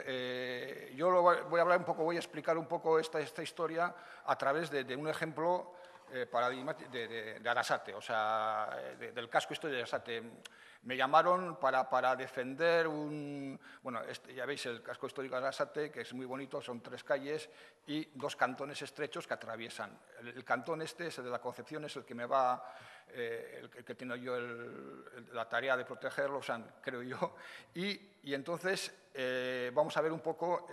yo voy a hablar un poco, voy a explicar un poco esta historia a través de un ejemplo paradigmático de Arrasate, o sea, del casco histórico de Arrasate. Me llamaron para defender bueno, ya veis el casco histórico de Arrasate, que es muy bonito, son 3 calles y 2 cantones estrechos que atraviesan. El cantón este es el de la Concepción, es el que me va... el que tengo yo la tarea de protegerlo, o sea, creo yo. Y entonces vamos a ver un poco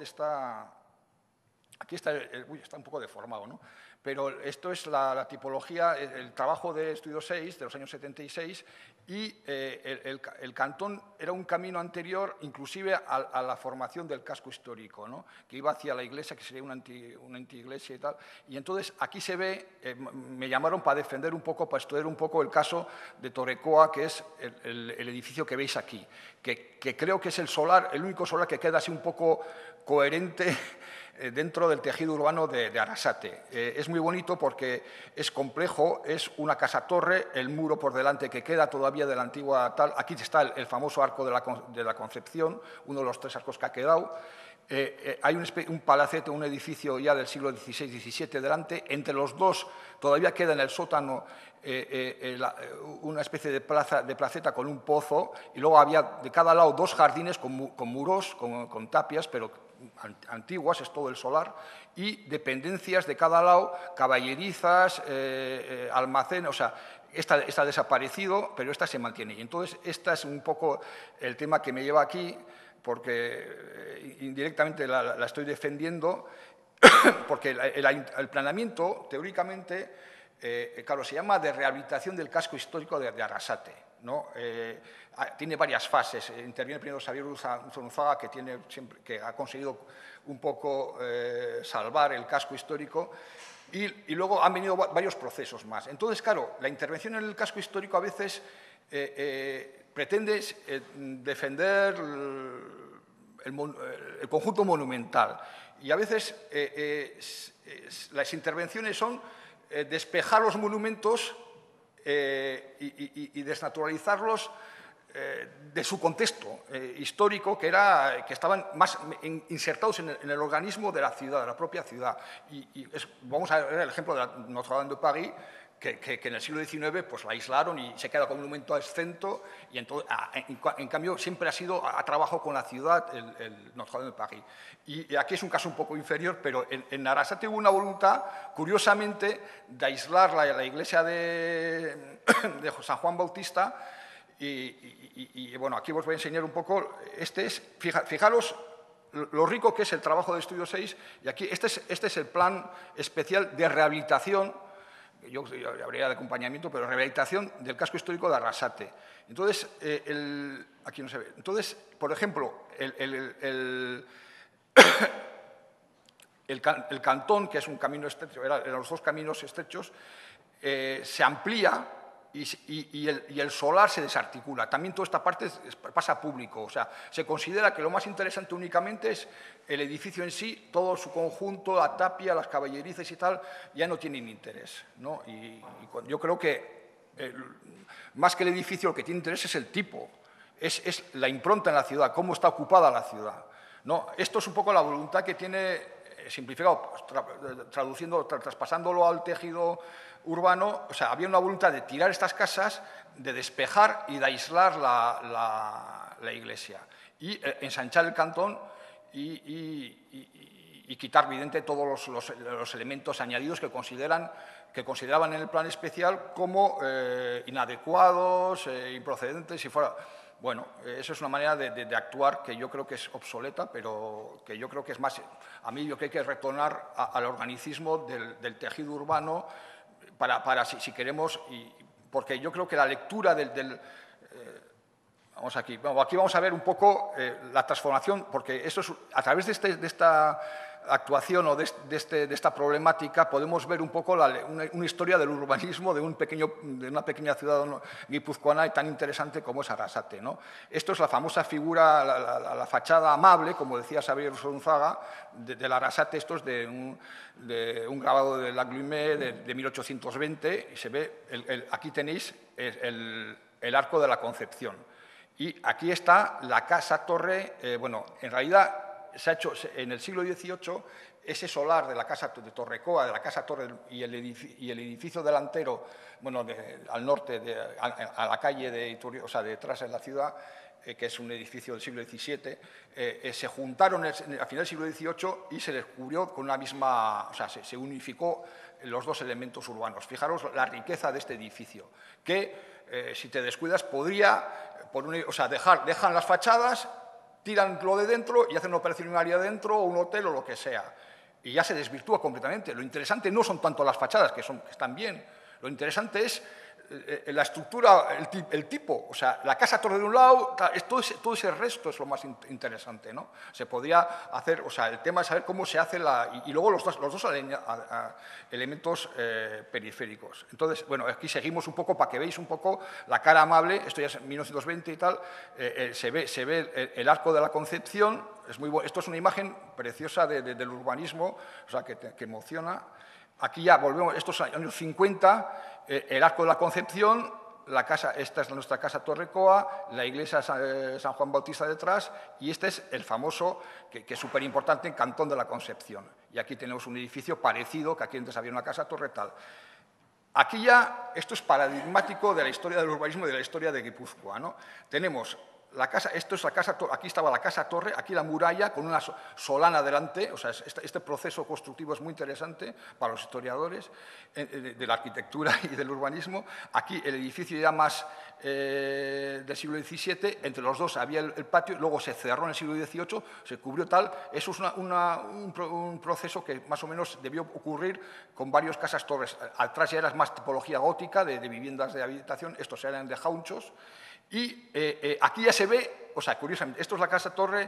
aquí está, está un poco deformado, ¿no? Pero esto es la tipología, el trabajo de Estudio 6 de los años 76, y el cantón era un camino anterior inclusive a la formación del casco histórico, ¿no? Que iba hacia la iglesia, que sería una antiiglesia y tal. Y entonces aquí se ve, me llamaron para defender un poco, para estudiar un poco el caso de Torrecoa, que es el edificio que veis aquí, que creo que es el único solar que queda así un poco coherente dentro del tejido urbano de Arrasate. Es muy bonito porque es complejo, es una casa-torre, el muro por delante que queda todavía de la antigua tal. Aquí está el famoso arco de la Concepción, uno de los 3 arcos que ha quedado. Hay un palacete, un edificio ya del siglo XVI-XVII delante. Entre los dos todavía queda en el sótano una especie de placeta con un pozo, y luego había de cada lado 2 jardines con muros, con tapias, pero antiguas, es todo el solar, y dependencias de cada lado, caballerizas, almacén, o sea, esta ha desaparecido, pero esta se mantiene. Y entonces, este es un poco el tema que me lleva aquí, porque indirectamente la estoy defendiendo, porque el planeamiento, teóricamente, claro, se llama de rehabilitación del casco histórico de Arrasate, ¿no? Tiene varias fases. Interviene primero Xavier Urzunzaga, que ha conseguido un poco salvar el casco histórico, y luego han venido varios procesos más. Entonces, claro, la intervención en el casco histórico a veces pretende defender el conjunto monumental, y a veces las intervenciones son despejar los monumentos y desnaturalizarlos de su contexto histórico, que estaban más insertados en el organismo de la ciudad, de la propia ciudad. Vamos a ver el ejemplo de Notre Dame de París, que en el siglo XIX pues, la aislaron y se queda como un monumento exento, y entonces, en cambio siempre ha trabajado con la ciudad el Notre Dame de París. Y aquí es un caso un poco inferior, pero en Arrasate hubo una voluntad, curiosamente, de aislar la iglesia de San Juan Bautista, y bueno, aquí os voy a enseñar un poco, fijaros lo rico que es el trabajo de Estudio 6, y aquí este es el plan especial de rehabilitación, yo habría de acompañamiento, pero rehabilitación del casco histórico de Arrasate. Entonces, aquí no se ve. Entonces, por ejemplo, el cantón, que es un camino estrecho, eran los dos caminos estrechos, se amplía y el solar se desarticula. También toda esta parte pasa a público. O sea, se considera que lo más interesante únicamente es el edificio en sí, todo su conjunto, la tapia, las caballerizas y tal, ya no tienen interés, ¿no? Y yo creo que más que el edificio, lo que tiene interés es el tipo, es la impronta en la ciudad, cómo está ocupada la ciudad, ¿no? Esto es un poco la voluntad que tiene, simplificado, traspasándolo al tejido urbano. O sea, había una voluntad de tirar estas casas, de despejar y de aislar la iglesia, y ensanchar el cantón y quitar, evidentemente, todos los elementos añadidos que consideraban en el plan especial como inadecuados, improcedentes, Bueno, eso es una manera de actuar que yo creo que es obsoleta, pero que yo creo que es más... A mí yo creo que hay que retornar al organicismo del tejido urbano para si queremos... Porque yo creo que la lectura vamos aquí. Bueno, aquí vamos a ver un poco la transformación, porque esto es, a través de esta actuación o de esta problemática podemos ver un poco una historia del urbanismo de una pequeña ciudad guipuzcoana tan interesante como es Arrasate, ¿no? Esto es la famosa figura, la fachada amable, como decía Xavier Urzunzaga, del Arrasate. Esto es de un grabado de Laglumet de 1820, y se ve, aquí tenéis el Arco de la Concepción. Y aquí está la casa-torre. Bueno, en realidad se ha hecho en el siglo XVIII ese solar de la casa de Torrecoa, de la casa-torre y el edificio delantero, bueno, al norte, a la calle de Iturrioz, o sea, detrás de la ciudad, que es un edificio del siglo XVII, se juntaron a final del siglo XVIII y se descubrió con una misma... O sea, se unificó los dos elementos urbanos. Fijaros la riqueza de este edificio, que si te descuidas podría... O sea, dejan las fachadas, tiran lo de dentro y hacen una operación inmobiliaria dentro, o un hotel o lo que sea. Y ya se desvirtúa completamente. Lo interesante no son tanto las fachadas, que están bien. Lo interesante es la estructura, el tipo. O sea, la casa-torre de un lado, todo ese resto es lo más interesante, ¿no? Se podría hacer, o sea, el tema es saber cómo se hace y luego los dos elementos periféricos. Entonces, bueno, aquí seguimos un poco para que veáis un poco la cara amable. Esto ya es 1920 y tal. Se ve el Arco de la Concepción. Esto es una imagen preciosa del urbanismo, o sea, que emociona. Aquí ya volvemos, estos años 50, el Arco de la Concepción, esta es nuestra casa Torrecoa, la iglesia San Juan Bautista detrás, y este es el famoso, que es súper importante, en Cantón de la Concepción. Y aquí tenemos un edificio parecido, que aquí antes había una casa torretal. Aquí ya, esto es paradigmático de la historia del urbanismo y de la historia de Guipúzcoa, ¿no? Tenemos la casa, esto es la casa, aquí estaba la casa torre, aquí la muralla con una solana delante, o sea, este proceso constructivo es muy interesante para los historiadores de la arquitectura y del urbanismo. Aquí el edificio ya más del siglo XVII, entre los dos había el patio, luego se cerró en el siglo XVIII, se cubrió tal. Eso es un proceso que más o menos debió ocurrir con varias casas torres. Atrás ya era más tipología gótica de viviendas de habitación, estos eran de jaunchos. Y aquí ya se ve, o sea, curiosamente, esto es la casa-torre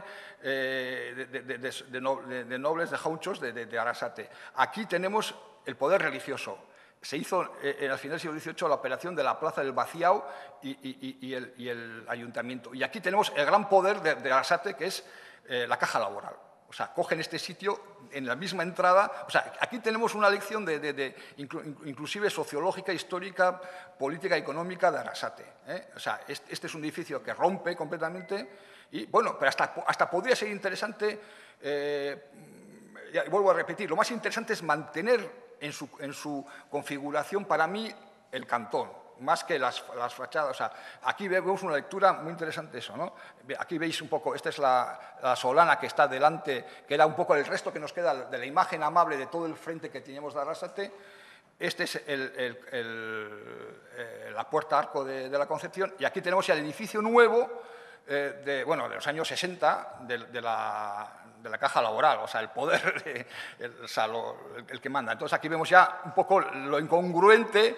de nobles, de jaunchos, de Arrasate. Aquí tenemos el poder religioso. Se hizo al final del siglo XVIII la operación de la Plaza del Baciao y el ayuntamiento. Y aquí tenemos el gran poder de Arrasate, que es la caja laboral. O sea, cogen este sitio en la misma entrada. O sea, aquí tenemos una lección inclusive sociológica, histórica, política, económica de Arrasate. O sea, este es un edificio que rompe completamente y, bueno, pero hasta podría ser interesante, vuelvo a repetir, lo más interesante es mantener en su configuración, para mí, el cantón, más que las fachadas. O sea, aquí vemos una lectura muy interesante eso, ¿no? Aquí veis un poco, esta es la solana que está delante, que era un poco el resto que nos queda de la imagen amable de todo el frente que teníamos de Arrasate. Este es la puerta arco de la Concepción, y aquí tenemos ya el edificio nuevo de los años 60 de la caja laboral, o sea, el poder, el que manda. Entonces aquí vemos ya un poco lo incongruente,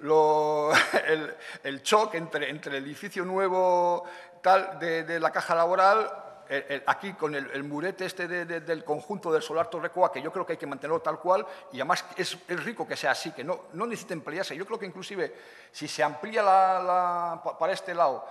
el choque entre el edificio nuevo tal de la caja laboral, aquí con el murete este del conjunto del Solar Torrecoa, que yo creo que hay que mantenerlo tal cual, y además es rico que sea así, que no necesita ampliarse. Yo creo que inclusive si se amplía para este lado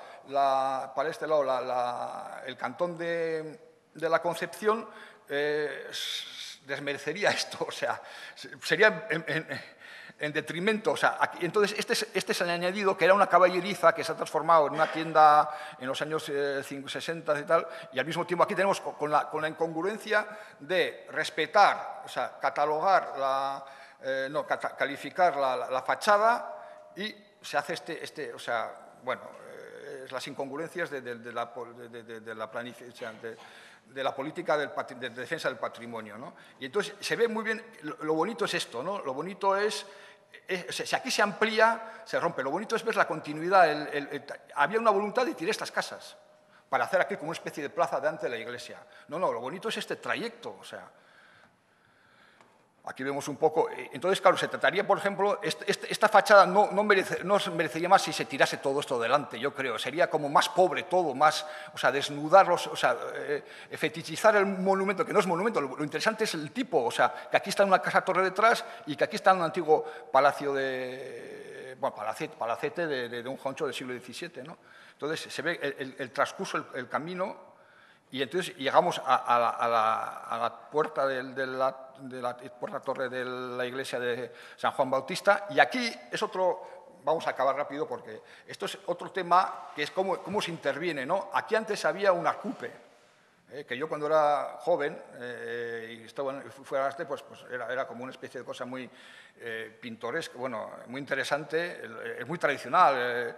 el cantón de la Concepción, desmerecería esto, o sea, sería en detrimento. O sea, entonces este es el añadido, que era una caballeriza que se ha transformado en una tienda en los años 60 y tal, y al mismo tiempo aquí tenemos con la incongruencia de respetar, o sea, catalogar, calificar la fachada, y se hace o sea, bueno, las incongruencias de la planificación, de la política de defensa del patrimonio, ¿no? Y entonces se ve muy bien, lo bonito es esto, ¿no? Lo bonito es, si aquí se amplía, se rompe. Lo bonito es ver la continuidad. Había una voluntad de tirar estas casas para hacer aquí como una especie de plaza delante de la iglesia. No, lo bonito es este trayecto, o sea. Aquí vemos un poco. Entonces, claro, se trataría, por ejemplo, esta fachada no merecería más si se tirase todo esto delante, yo creo. Sería como más pobre todo, más, o sea, desnudarlos, o sea, fetichizar el monumento, que no es monumento. Lo interesante es el tipo, o sea, que aquí está una casa-torre detrás y que aquí está un antiguo palacio palacete de un jauncho del siglo XVII, ¿no? Entonces, se ve el transcurso, el camino. Y entonces llegamos a la puerta de la puerta torre de la iglesia de San Juan Bautista, y aquí es otro, vamos a acabar rápido porque esto es otro tema, que es cómo se interviene, ¿no? Aquí antes había un arcupe, que yo cuando era joven y fui a Arrasate, pues era como una especie de cosa muy pintoresca, bueno, muy interesante, es muy tradicional.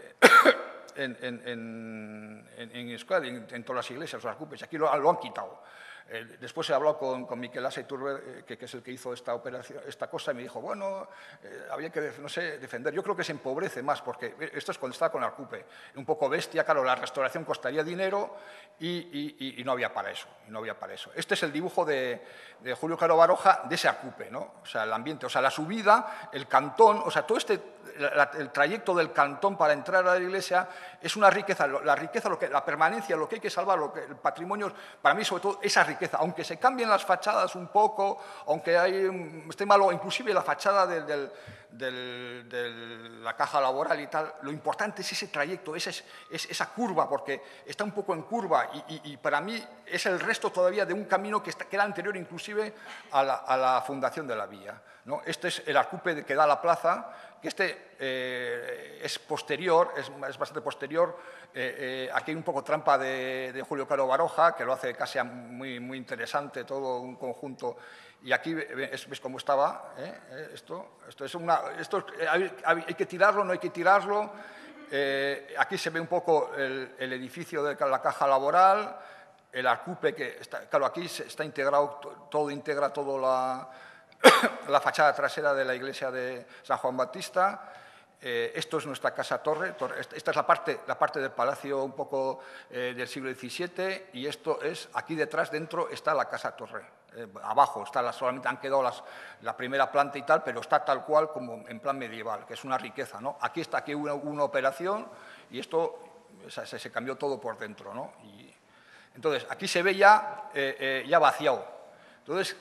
En Euskadi, en todas las iglesias, los arcupes, aquí lo han quitado. Después he hablado con Miquel Asa Iturbe, que es el que hizo esta operación, esta cosa, y me dijo, bueno, había que, no sé, defender. Yo creo que se empobrece más, porque esto es cuando estaba con arcupe. Un poco bestia, claro, la restauración costaría dinero y no había para eso. Este es el dibujo de Julio Caro Baroja de ese arcupe, ¿no? O sea, el ambiente, o sea, la subida, el cantón, o sea, todo el trayecto del cantón para entrar a la iglesia es una riqueza. La riqueza, la permanencia, lo que hay que salvar, el patrimonio, para mí sobre todo esa riqueza. Aunque se cambien las fachadas un poco, aunque esté malo, inclusive la fachada de la caja laboral y tal, lo importante es ese trayecto, esa curva, porque está un poco en curva y para mí es el resto todavía de un camino que era anterior inclusive a la fundación de la villa, ¿no? Este es el arcupe que da a la plaza, que es posterior, es bastante posterior. Aquí hay un poco trampa de Julio Caro Baroja, que lo hace casi muy, muy interesante, todo un conjunto. Y aquí ves cómo estaba, esto hay que tirarlo, no hay que tirarlo. aquí se ve un poco el edificio de la Caja Laboral, el Arcupe, que está, claro, aquí está integrado, todo integra toda la fachada trasera de la iglesia de San Juan Bautista. Esto es nuestra casa-torre, esta es la parte del palacio un poco del siglo XVII, y esto es, aquí detrás, dentro, está la casa-torre. Abajo solamente han quedado la primera planta y tal, pero está tal cual como en plan medieval, que es una riqueza, ¿no? Aquí hubo una operación y esto se cambió todo por dentro, ¿no? Entonces, aquí se ve ya vaciado. Entonces,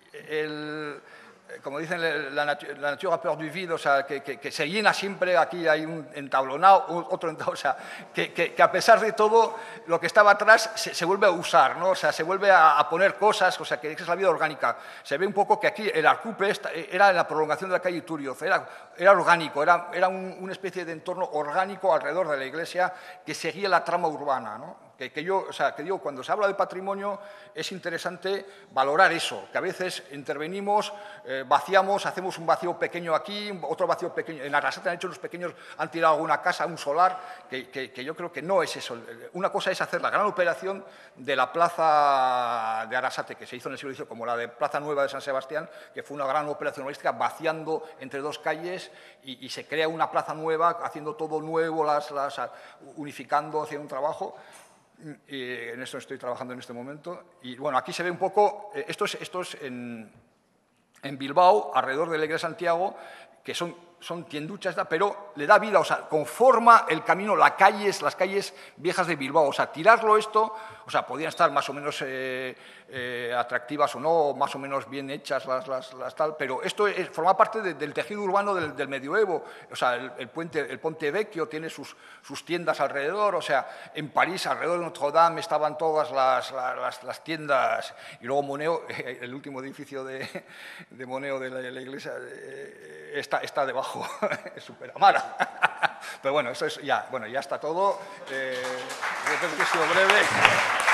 como dicen, la nature a peur du vide, o sea, que se llena siempre, aquí hay un entablonado, otro entablonado, o sea, que a pesar de todo, lo que estaba atrás se vuelve a usar, ¿no? O sea, se vuelve a poner cosas, o sea, que es la vida orgánica. Se ve un poco que aquí el Arcupe era la prolongación de la calle Iturrioz, era orgánico, era una especie de entorno orgánico alrededor de la iglesia que seguía la trama urbana, ¿no? Que digo, cuando se habla de patrimonio es interesante valorar eso, que a veces intervenimos, vaciamos, hacemos un vacío pequeño aquí, otro vacío pequeño. En Arrasate han hecho unos pequeños, han tirado alguna casa, un solar, que yo creo que no es eso. Una cosa es hacer la gran operación de la plaza de Arrasate, que se hizo en el siglo XIX, como la de Plaza Nueva de San Sebastián, que fue una gran operación urbanística, vaciando entre dos calles y se crea una plaza nueva, haciendo todo nuevo, unificando, haciendo un trabajo. Y en esto estoy trabajando en este momento. Y bueno, aquí se ve un poco, esto es en Bilbao, alrededor de la iglesia de Santiago, que son tienduchas, pero le da vida, o sea, conforma el camino, las calles viejas de Bilbao. O sea, tirarlo esto, o sea, podían estar más o menos atractivas o no, más o menos bien hechas las tal, pero esto forma parte del tejido urbano del medioevo. O sea, el Ponte Vecchio tiene sus tiendas alrededor, o sea, en París, alrededor de Notre Dame, estaban todas las tiendas, y luego Moneo, el último edificio de Moneo de la iglesia, está debajo, es súper amara. Pero bueno, eso es ya está todo. Yo creo que he sido breve.